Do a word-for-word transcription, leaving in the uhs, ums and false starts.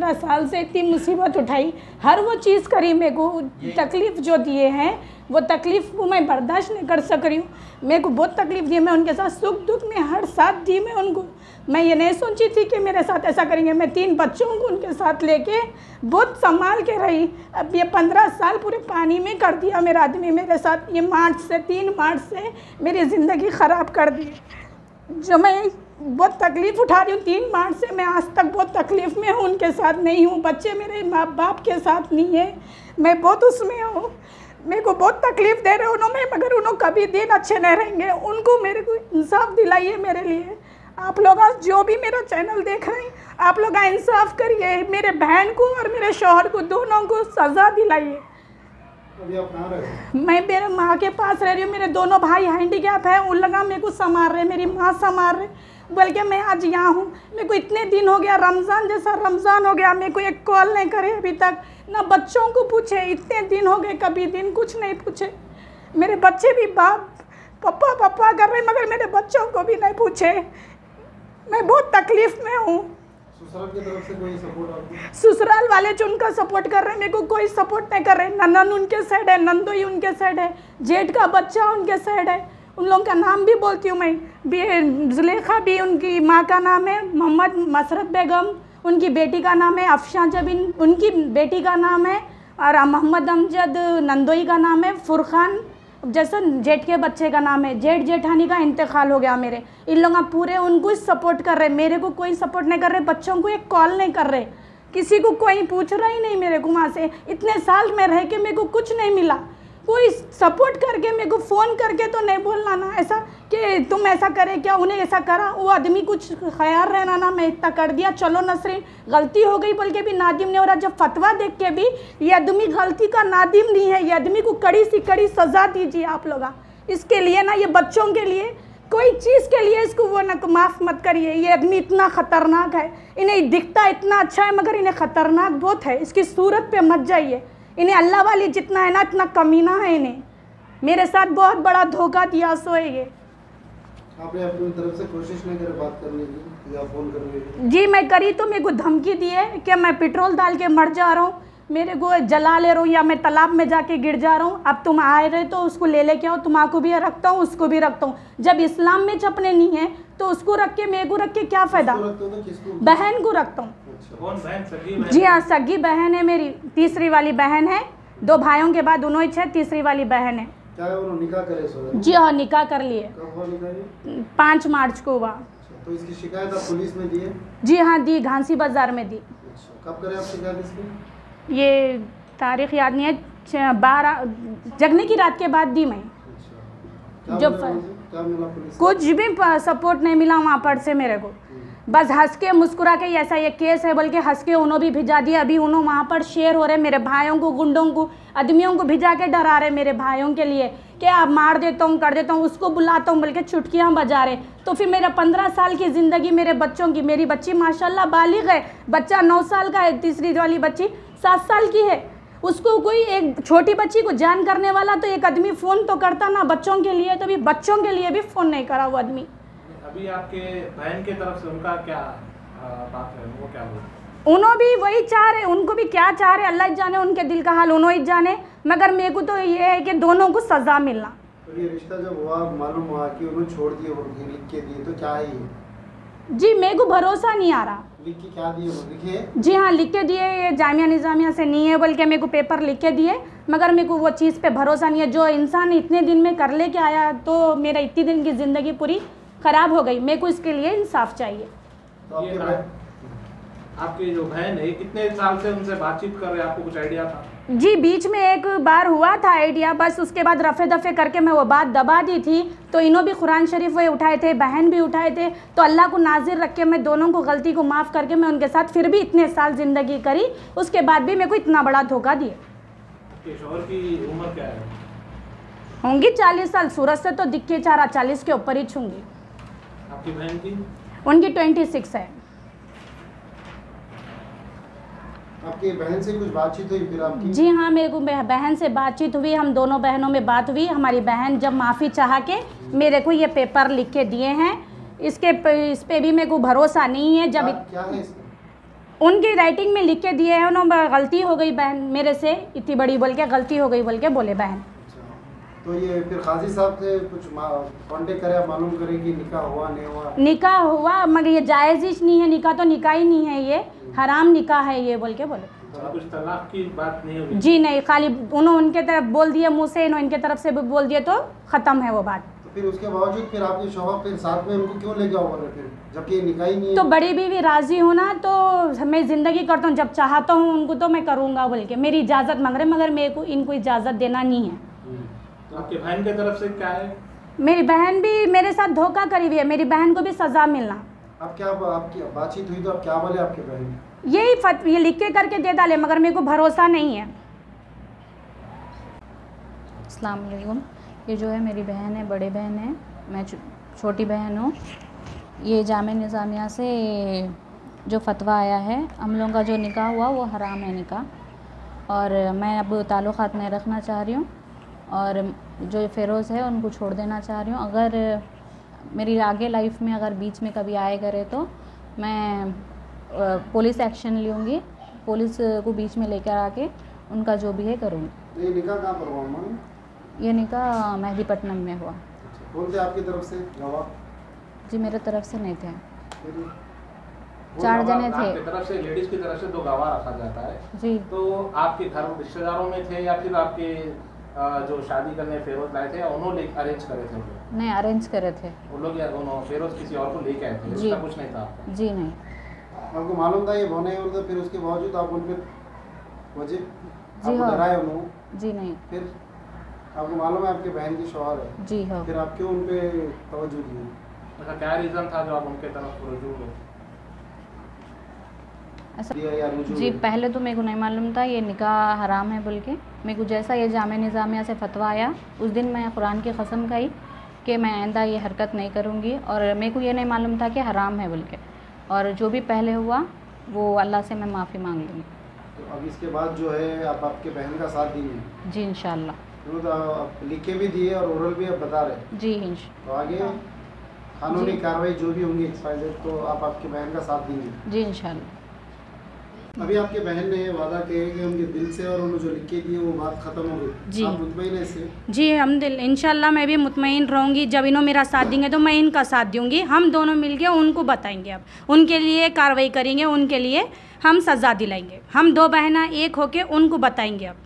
पंद्रह साल से इतनी मुसीबत उठाई, हर वो चीज़ करी, मेरे को तकलीफ़ जो दिए हैं वो तकलीफ़ को मैं बर्दाश्त नहीं कर सक रही हूँ। मेरे को बहुत तकलीफ़ दी, मैं उनके साथ सुख दुख में हर साथ दी मैं उनको। मैं ये नहीं सोची थी कि मेरे साथ ऐसा करेंगे। मैं तीन बच्चों को उनके साथ लेके बहुत संभाल के रही। अब ये पंद्रह साल पूरे पानी में कर दिया मेरा आदमी मेरे साथ। ये मार्च से तीन मार्च से मेरी ज़िंदगी ख़राब कर दी, जो मैं बहुत तकलीफ़ उठा रही हूँ। तीन मार्च से मैं आज तक बहुत तकलीफ़ में हूँ, उनके साथ नहीं हूँ, बच्चे मेरे माँ बाप के साथ नहीं है, मैं बहुत उसमें हूँ। मेरे को बहुत तकलीफ़ दे रहे उन्होंने, मगर उन्होंने कभी दिन अच्छे नहीं रहेंगे। उनको मेरे को इंसाफ दिलाइए मेरे लिए। आप लोग आज जो भी मेरा चैनल देख रहे हैं, आप लोग इंसाफ करिए, मेरे बहन को और मेरे शौहर को दोनों को सज़ा दिलाइए। अभी आप कहाँ रहे हो? मैं मेरे माँ के पास रह रही हूँ। मेरे दोनों भाई हैंडीकैप है, उन लगा मेरे को संभाल रहे, मेरी माँ संभाल रहे, बल्कि मैं आज यहाँ हूँ। मेरे को इतने दिन हो गया, रमज़ान जैसा रमज़ान हो गया, मेरे को एक कॉल नहीं करे अभी तक, ना बच्चों को पूछे। इतने दिन हो गए, कभी दिन कुछ नहीं पूछे। मेरे बच्चे भी बाप पप्पा पप्पा कर रहे, मगर मेरे बच्चों को भी नहीं पूछे। मैं बहुत तकलीफ़ में हूँ। ससुराल की तरफ से कोई सपोर्ट आपको? ससुराल वाले जो उनका सपोर्ट कर रहे हैं, मेरे को कोई सपोर्ट नहीं कर रहे। ननन उनके साइड है, नंदोई उनके साइड है, जेठ का बच्चा उनके साइड है। उन लोगों का नाम भी बोलती हूँ मैं। जुलेखा भी उनकी माँ का नाम है, मोहम्मद मसरत बेगम उनकी बेटी का नाम है, अफशान जबीन उनकी बेटी का नाम है, और मोहम्मद अमजद नंदोई का नाम है, फुरखान जैसा जेठ के बच्चे का नाम है। जेठ जेठानी का इंतकाल हो गया मेरे। इन लोग पूरे उनको ही सपोर्ट कर रहे, मेरे को कोई सपोर्ट नहीं कर रहे। बच्चों को एक कॉल नहीं कर रहे, किसी को कोई पूछ रहा ही नहीं मेरे को। वहाँ से इतने साल में रह के मेरे को कुछ नहीं मिला। कोई सपोर्ट करके मेरे को फ़ोन करके तो नहीं बोलना ना ऐसा कि तुम ऐसा करे क्या, उन्हें ऐसा करा। वो आदमी कुछ ख्याल रहना ना, मैं इतना कर दिया, चलो नसरीन गलती हो गई बोल के भी नादिम नहीं हो रहा। जब फतवा देख के भी ये आदमी गलती का नादिम नहीं है, ये आदमी को कड़ी सी कड़ी सज़ा दीजिए आप लोग इसके लिए ना। ये बच्चों के लिए कोई चीज़ के लिए इसको वो ना माफ़ मत करिए। ये आदमी इतना ख़तरनाक है, इन्हें दिखता इतना अच्छा है मगर इन्हें ख़तरनाक बहुत है। इसकी सूरत पे मत जाइए। इन्हें अल्लाह वाली जितना है ना इतना कमीना है। इन्हें मेरे साथ बहुत बड़ा धोखा दिया। सो है ये। आपने अपनी तरफ से कोशिश नहीं करी बात करने की या फ़ोन करने की? जी मैं करी तो मेरे को धमकी दी है कि मैं पेट्रोल डाल के मर जा रहा हूँ, मेरे को जला ले रहा हूँ, या मैं तालाब में जाके गिर जा रहा हूँ। अब तुम आए रहे तो उसको ले लेके आओ, तुम्हारा भी रखता हूँ उसको भी रखता हूँ। जब इस्लाम में छपने नहीं है तो उसको रख के मेरे को रख के क्या फ़ायदा। बहन को रखता हूँ। कौन बहन? सगी बहन? जी हाँ सगी बहन है मेरी, तीसरी वाली बहन है। दो भाइयों के बाद उन्होंने छः, तीसरी वाली बहन है। क्या है उन्होंने निकाह करे सो? जी हाँ निकाह कर लिए। कब हुआ निकाह? पाँच मार्च को हुआ। तो इसकी शिकायत आप पुलिस में दी है? जी हाँ दी, घांसी बाज़ार में दी। अच्छा, कब करें आप शिकायत इसकी? ये तारीख याद नहीं है, बारह जगने की रात के बाद दी मैं। अच्छा, जो क्या मिला, क्या मिला पुलिस? कुछ भी सपोर्ट नहीं मिला वहाँ पर से मेरे को। बस हंस के मुस्कुरा के ऐसा ये केस है बोल के हंस के उन्होंने भी भिजा दिया। अभी उन्होंने वहाँ पर शेयर हो रहे मेरे भाइयों को, गुंडों को, आदमियों को भिजा के डरा रहे मेरे भाइयों के लिए कि आप मार देता हूँ कर देता हूँ, उसको बुलाता हूँ बोल के चुटकियाँ बजा रहे। तो फिर मेरा पंद्रह साल की ज़िंदगी मेरे बच्चों की, मेरी बच्ची माशाल्लाह बालिग है, बच्चा नौ साल का है, तीसरी वाली बच्ची सात साल की है। उसको कोई एक छोटी बच्ची को जान करने वाला तो एक आदमी फ़ोन तो करता ना बच्चों के लिए, तो भी बच्चों के लिए भी फ़ोन नहीं करा वो आदमी। अभी आपके बहन के तरफ से उनका क्या आ, बात है, वो क्या बोल? उन्होंने भी वही चाह रहे, उनको भी क्या चाह रहे अल्लाह ही जाने, उनके दिल का हाल उन्होंने ही जाने। मगर मेरे को तो ये है कि दोनों को सज़ा मिलना। तो ये रिश्ता जब हुआ मालूम हुआ कि उन्होंने छोड़ दिए और लिख के दिए, तो क्या है ये? जी मेरे को भरोसा नहीं आ रहा। लिख के क्या दिए? लिखे? जी हाँ लिख के दिए, ये जामिया निज़ामिया से नहीं है बोल के मेरे को पेपर लिख के दिए, मगर मेरे को वो चीज़ पे भरोसा नहीं है। जो इंसान इतने दिन में कर ले के आया तो मेरा इतनी दिन की ज़िंदगी पूरी ख़राब हो गई। मेरे को इसके लिए इंसाफ चाहिए। तो आपके ये भाई आपकी जो बहन है कितने साल से उनसे बातचीत कर रहे हैं, आपको कुछ आइडिया था? जी बीच में एक बार हुआ था आइडिया, बस उसके बाद रफ़े दफ़े करके मैं वो बात दबा दी थी। तो इन्हों भी कुरान शरीफ वो उठाए थे, बहन भी उठाए थे, तो अल्लाह को नाजिर रख के मैं दोनों को गलती को माफ़ करके मैं उनके साथ फिर भी इतने साल ज़िंदगी करी, उसके बाद भी मेरे को इतना बड़ा धोखा दिए। आपके शौहर की उम्र क्या है? होंगी चालीस साल, सूरत से तो दिख के चार चालीस के ऊपर ही छूँगी। आपकी बहन की? उनकी ट्वेंटी सिक्स है। आपकी बहन से कुछ बातचीत हुई फिर आपकी? जी हाँ मेरे को बहन से बातचीत हुई, हम दोनों बहनों में बात हुई। हमारी बहन जब माफ़ी चाह के मेरे को ये पेपर लिख के दिए हैं, इसके इस पे भी मेरे को भरोसा नहीं है। जब क्या, क्या है इसमें? उनकी राइटिंग में लिख के दिए हैं उन्होंने, गलती हो गई बहन मेरे से इतनी बड़ी बोल के, गलती हो गई बोल के बोले बहन। तो ये फिर काजी साहब से कुछ कांटेक्ट करे, मालूम करे कि निकाह हुआ नहीं हुआ? निकाह हुआ मगर ये जायज़ ही नहीं है, निकाह तो निकाह ही नहीं है, ये हराम निकाह है ये बोल के बोले। कुछ तलाक की बात नहीं होगी? जी नहीं, खाली उन्होंने उनके तरफ बोल दिया मुँह से, इन्होंने इनके तरफ से भी बोल दिया तो ख़त्म है वो बात। तो फिर उसके बावजूद फिर आपके शौहर फिर साथ में उनको क्यों ले जाओ बोले फिर, जबकि निकाह ही नहीं है? तो बड़ी बीवी राज़ी हो ना तो मैं ज़िंदगी करता हूँ, जब चाहता हूँ उनको तो मैं करूँगा बोल के, मेरी इजाज़त मांग रहे मगर मेरे को इनको इजाज़त देना नहीं है। तो आपकी बहन की तरफ से क्या है? मेरी बहन भी मेरे साथ धोखा करी हुई है, मेरी बहन को भी सज़ा मिलना। अब क्या आपकी बातचीत हुई तो अब क्या बोले आपके बहन? यही फत ये लिख के करके दे डाले मगर मेरे को भरोसा नहीं है। अस्सलाम वालेकुम। ये जो है मेरी बहन है, बड़े बहन है, मैं छोटी बहन हूँ। ये जामे निज़ामिया से जो फतवा आया है, हम लोगों का जो निकाह हुआ वो हराम है निकाह, और मैं अब ताल्लुक़ात नहीं रखना चाह रही हूँ और जो फ़िरोज़ है उनको छोड़ देना चाह रही हूँ। अगर मेरी आगे लाइफ में अगर बीच में कभी आए करे तो मैं पुलिस एक्शन लूँगी, पुलिस को बीच में लेकर आके उनका जो भी है करूँगी। ये निकाह कहाँ पर हुआ? ये निकाह मेहदीपट्टनम में हुआ। कौन थे आपकी तरफ से गवाह? जी मेरे तरफ से नहीं थे, वो चार गवाह जने थे। आपकी तरफ से, लेडीज़ की तरफ से दो गवाह रखा जाता है जी। तो आपके घर में रिश्तेदारों में थे या फिर आपके जो शादी करने फेरोज लाए थे उन्होंने अरेंज करे थे? नहीं, अरेंज करे थे वो लोग या दोनों फेरोज किसी और को लेके आए थे? जी। उसका कुछ नहीं था आपका? जी नहीं। आपको मालूम था ये होने और तो फिर उसके बावजूद आप उन पर वजह जी आपको हाँ। डराए उन्होंने? जी नहीं। फिर आपको मालूम है आपके बहन की शौहर है, जी हाँ। फिर आप क्यों उन पे तवज्जो दिए? अच्छा, क्या रीज़न था जो आप उनके तरफ रुजू हुए? ऐसा दिया या रुजू जी हुए? पहले तो मेरे को नहीं मालूम था ये निकाह हराम है बोल के। मेरे को जैसा ये जामे निज़ामिया से फतवा आया उस दिन मैं कुरान की कसम खाई कि मैं आइंदा ये हरकत नहीं करूँगी, और मेरे को ये नहीं मालूम था कि हराम है बोल के, और जो भी पहले हुआ वो अल्लाह से मैं माफ़ी मांग लूँगी। तो अब इसके बाद जो है आप आपके बहन का साथ देंगे? जी इंशाल्लाह। तो आप लिख के भी दिए और ओरल भी आप बता रहे, जी इंश तो आगे कानूनी कार्रवाई जो भी होंगी एक्सपाइजेड तो आप आपके बहन का साथ देंगे? जी इंशाल्लाह। अभी आपके बहन ने वादा किया कि उनके दिल से और उन्होंने जो लिख के दिए वो बात खत्म हो गई, जी। आप मुतमईन हैं इससे? जी हम दिल इंशाल्लाह मैं भी मुतमईन रहूँगी, जब इन्हों मेरा साथ देंगे तो मैं इनका साथ दूँगी, हम दोनों मिलके उनको बताएंगे, अब उनके लिए कार्रवाई करेंगे, उनके लिए हम सज़ा दिलाएंगे, हम दो बहना एक होके उनको बताएंगे अब।